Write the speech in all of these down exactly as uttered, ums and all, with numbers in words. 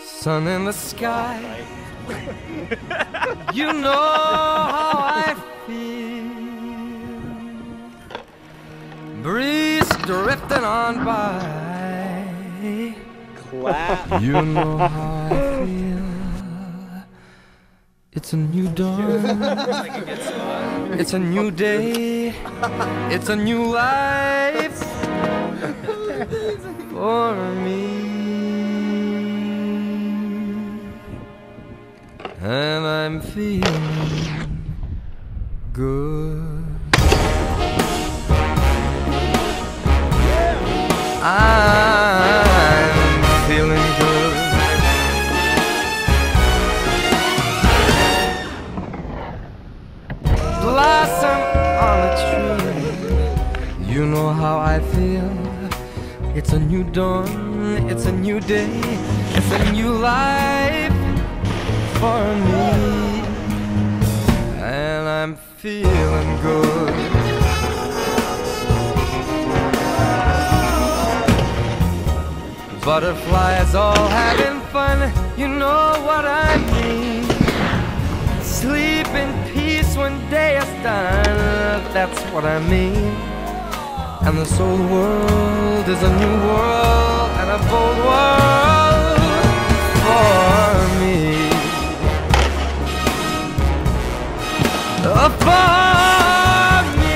Sun in the sky. You know how I feel. Breeze drifting on by. Clap. You know how I feel. It's a new dawn. It's a new day. It's a new life for me. And I'm feeling good. I'm feeling good. Blossom on a tree. You know how I feel. It's a new dawn. It's a new day. It's a new life for me, and I'm feeling good. Butterflies all having fun, you know what I mean. Sleep in peace when day is done, that's what I mean. And this old world is a new world and a bold world for me. For me.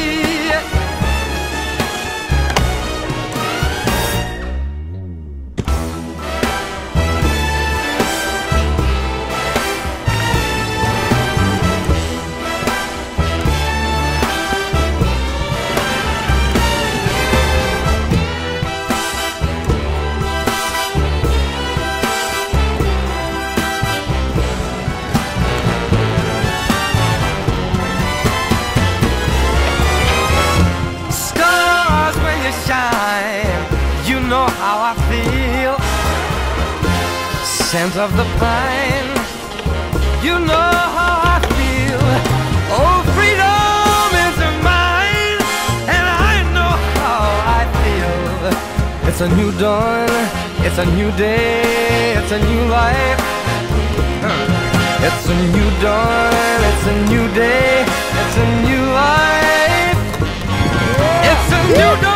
You know how I feel. Scent of the pine. You know how I feel. Oh, freedom is mine, and I know how I feel. It's a new dawn. It's a new day. It's a new life. It's a new dawn. It's a new day. It's a new life. It's a new dawn.